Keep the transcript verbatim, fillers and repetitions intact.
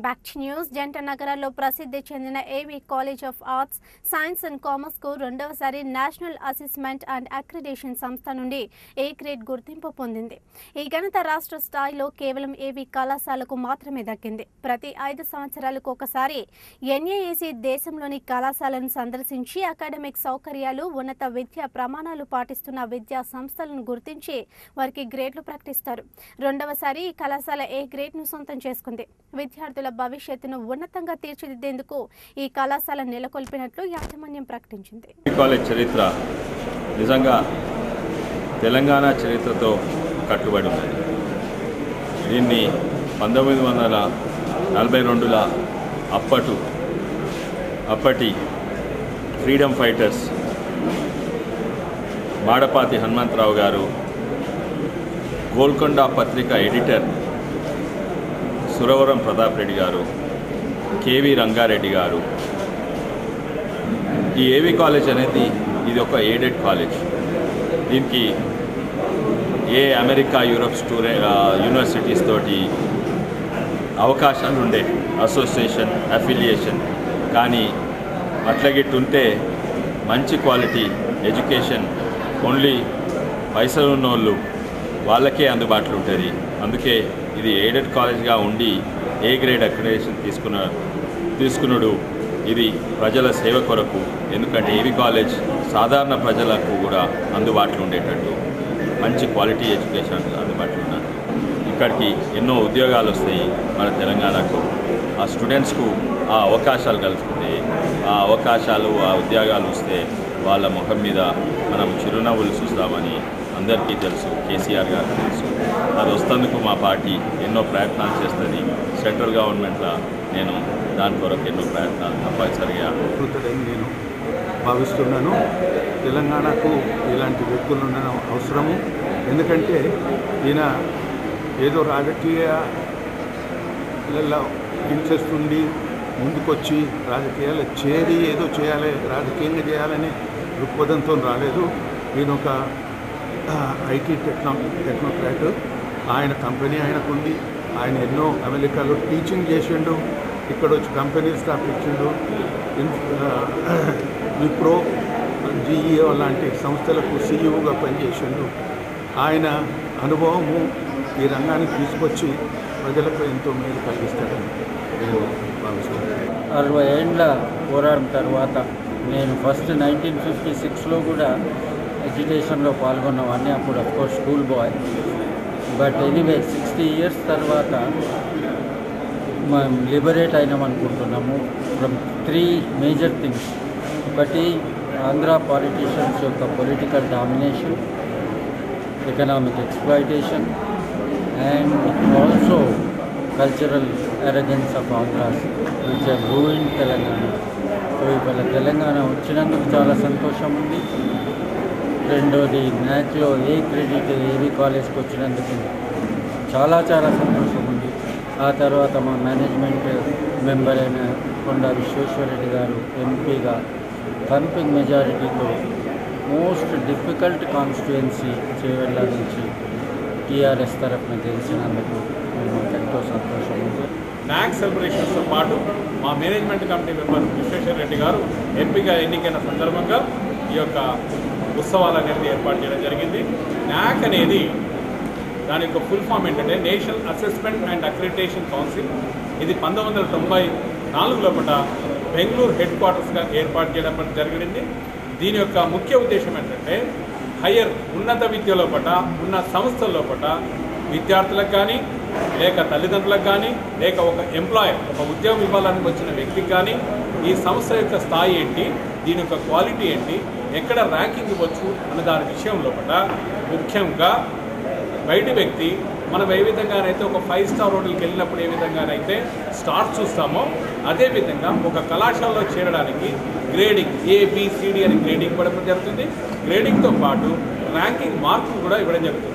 Back to news. జంట నగరాల్లో ప్రసిద్ధి చెందిన AV college of arts, science and commerce కు రెండవసారి నేషనల్ అసెస్మెంట్ అండ్ అక్రిడిటేషన్ సంస్థ నుండి ఏ గ్రేడ్ గుర్తింపు పొందింది. ఈ ఘనత రాష్ట్ర స్థాయిలో కేవలం ఏవీ కళాశాలకు మాత్రమే దక్కింది. ప్రతి ఐదు సంవత్సరాలకు ఒకసారి ఎన్ఏఏసీ దేశంలోని కళాశాలను సందర్శించి అకాడమిక్ సౌకర్యాలు, ఉన్నత విద్యా ప్రమాణాలు పాటిస్తున్న విద్యా సంస్థలను గుర్తించి వారికి గ్రేడ్లు ప్రకటిస్తారు. రెండవసారి ఈ కళాశాల ఏ గ్రేడ్ ను సొంతం చేసుకుంది. విద్యార్థుల భవిష్యత్తును ఉన్నతంగా తీర్చిదిద్దేందుకు ఈ కళాశాల నెలకొల్పినట్లు యాజమాన్యం ప్రకటించింది. కాలేజ్ చరిత్ర నిజంగా తెలంగాణ చరిత్రతో కట్టుబడి ఉన్నది. దీన్ని పంతొమ్మిది వందల నలభై రెండుల అప్పటు అప్పటి ఫ్రీడమ్ ఫైటర్స్ మాడపాతి హనుమంతరావు గారు, గోల్కొండ పత్రిక ఎడిటర్ సురవరం ప్రతాప్ రెడ్డి గారు, కేవీ రంగారెడ్డి గారు. ఈ ఏవీ కాలేజ్ అనేది ఇది ఒక ఎయిడెడ్ కాలేజ్. దీనికి ఏ అమెరికా, యూరోప్ స్టూడె యూనివర్సిటీస్ తోటి అవకాశాలు ఉండే అసోసియేషన్, అఫిలియేషన్, కానీ అట్లాగిట్టు ఉంటే మంచి క్వాలిటీ ఎడ్యుకేషన్ ఓన్లీ పైసలు ఉన్నోళ్ళు వాళ్ళకే అందుబాటులో ఉంటుంది. అందుకే ఇది ఎయిడెడ్ కాలేజ్గా ఉండి ఏ గ్రేడ్ అక్రిడిటేషన్ తీసుకున్న తీసుకున్నాడు ఇది ప్రజల సేవ కొరకు. ఎందుకంటే ఏవీ కాలేజ్ సాధారణ ప్రజలకు కూడా అందుబాటులో ఉండేటట్టు మంచి క్వాలిటీ ఎడ్యుకేషన్ అందుబాటులో ఉన్నది. ఇక్కడికి ఎన్నో ఉద్యోగాలు వస్తాయి మన తెలంగాణకు. ఆ స్టూడెంట్స్కు ఆ అవకాశాలు కలుసుకుంటే, ఆ అవకాశాలు ఆ ఉద్యోగాలు వస్తే వాళ్ళ ముఖం మీద మనం చిరునవ్వులు చూస్తామని అందరికీ తెలుసు, కేసీఆర్ గారు తెలుసు. అది వస్తేందుకు మా పార్టీ ఎన్నో ప్రయత్నాలు చేస్తుంది. సెంట్రల్ గవర్నమెంట్లో నేను దాని కొరకు ఎన్నో ప్రయత్నాలు తప్పనిసరిగా కృతని నేను భావిస్తున్నాను. తెలంగాణకు ఇలాంటి వ్యక్తులు ఉండడం అవసరము. ఎందుకంటే ఈయన ఏదో రాజకీయాలలో ఇంట్రెస్ట్ ఉండి ముందుకొచ్చి రాజకీయాలు చేరి ఏదో చేయాలి, రాజకీయంగా చేయాలని దృక్పథంతో రాలేదు. ఈయన ఒక ఐటీ టెక్నో టెక్నోక్రాట్. ఆయన కంపెనీ ఆయనకుంది. ఆయన ఎన్నో అమెరికాలో టీచింగ్ చేసిండు, ఇక్కడ వచ్చి కంపెనీలు స్థాపించిండు. విప్రో, జిఈఓ లాంటి సంస్థలకు సీఈఓగా పనిచేసిండు. ఆయన అనుభవము ఈ రంగానికి తీసుకొచ్చి ప్రజలకు ఎంతో మేలు కలిగిస్తారని నేను భావిస్తున్నాను. అరవై ఏళ్ళ పోరాటం తర్వాత నేను ఫస్ట్ నైన్టీన్ ఫిఫ్టీ సిక్స్లో కూడా ఎడ్యుకేషన్లో పాల్గొన్నవాడిని. అప్పుడు of course school boy. But anyway sixty years తర్వాత మనం లిబరేట్ అయినామనుకుంటున్నాము ఫ్రమ్ త్రీ మేజర్ థింగ్స్. ఒకటి ఆంధ్ర పాలిటీషియన్స్ యొక్క political domination, economic exploitation and also cultural arrogance of Andhras which are ruin Telangana. So ఇవాళ తెలంగాణ వచ్చినందుకు చాలా సంతోషం ఉంది. రెండోది న్యాక్లో ఏ క్రెడిట్ ఏవీ కాలేజ్కి వచ్చినందుకు చాలా చాలా సంతోషం ఉంది. ఆ తర్వాత మా మేనేజ్మెంట్ మెంబర్ అయిన కొండా విశ్వేశ్వరరెడ్డి గారు ఎంపీగా థంపింగ్ మెజారిటీతో మోస్ట్ డిఫికల్ట్ కాన్స్టిట్యుయెన్సీ చేవెళ్ళ నుంచి టీఆర్ఎస్ తరఫున గెలిచినందుకు మాకు ఎంతో సంతోషం ఉంది. న్యాక్ సెలబ్రేషన్స్తో పాటు మా మేనేజ్మెంట్ కమిటీ మెంబర్ విశ్వేశ్వరరెడ్డి గారు ఎంపీగా ఎన్నికైన సందర్భంగా ఈ యొక్క ఉత్సవాలు అనేది ఏర్పాటు చేయడం జరిగింది. న్యాక్ అనేది దాని యొక్క ఫుల్ ఫామ్ ఏంటంటే national assessment and accreditation council. ఇది పంతొమ్మిది వందల తొంభై నాలుగు లోపల బెంగళూరు హెడ్ క్వార్టర్స్గా ఏర్పాటు చేయడం జరిగింది. దీని యొక్క ముఖ్య ఉద్దేశం ఏంటంటే హయ్యర్ ఉన్నత విద్య లోపల ఉన్న సంస్థల లోపల విద్యార్థులకు కానీ, లేక తల్లిదండ్రులకు కానీ, లేక ఒక ఎంప్లాయర్ ఒక ఉద్యోగం ఇవ్వాలని వచ్చిన వ్యక్తికి కానీ ఈ సంస్థ యొక్క స్థాయి ఏంటి, దీని యొక్క క్వాలిటీ ఏంటి, ఎక్కడ ర్యాంకింగ్ ఇవ్వచ్చు అన్న దాని విషయం లోపల ముఖ్యంగా బయటి వ్యక్తి మనం ఏ విధంగానైతే ఒక ఫైవ్ స్టార్ హోటల్కి వెళ్ళినప్పుడు ఏ విధంగానైతే స్టార్స్ చూస్తామో అదేవిధంగా ఒక కళాశాలలో చేరడానికి గ్రేడింగ్ ఏబిసిడి అని గ్రేడింగ్ ఇవ్వడం జరుగుతుంది. గ్రేడింగ్తో పాటు ర్యాంకింగ్ మార్కులు కూడా ఇవ్వడం జరుగుతుంది.